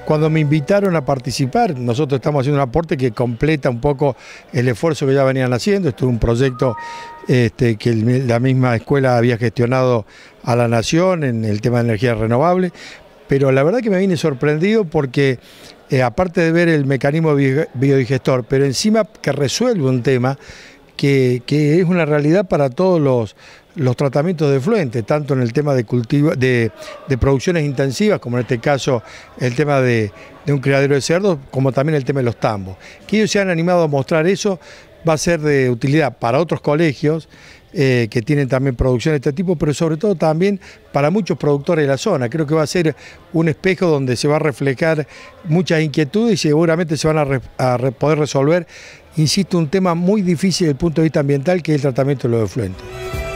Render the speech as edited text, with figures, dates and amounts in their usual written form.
cuando me invitaron a participar, nosotros estamos haciendo un aporte que completa un poco el esfuerzo que ya venían haciendo. Esto es un proyecto que la misma escuela había gestionado a la Nación en el tema de energía renovable, pero la verdad que me vine sorprendido porque aparte de ver el mecanismo biodigestor, pero encima que resuelve un tema que es una realidad para todos los tratamientos de efluentes, tanto en el tema de cultivo, de producciones intensivas, como en este caso el tema de un criadero de cerdos, como también el tema de los tambos. Que ellos se han animado a mostrar eso, va a ser de utilidad para otros colegios que tienen también producción de este tipo, pero sobre todo también para muchos productores de la zona. Creo que va a ser un espejo donde se va a reflejar muchas inquietudes y seguramente se van a poder resolver, insisto, un tema muy difícil desde el punto de vista ambiental, que es el tratamiento de los efluentes.